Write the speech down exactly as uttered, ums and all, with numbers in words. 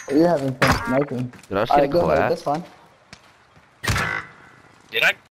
You're having fun sniping. Did I just Alright, get a go ahead. clap? That's fine. Did I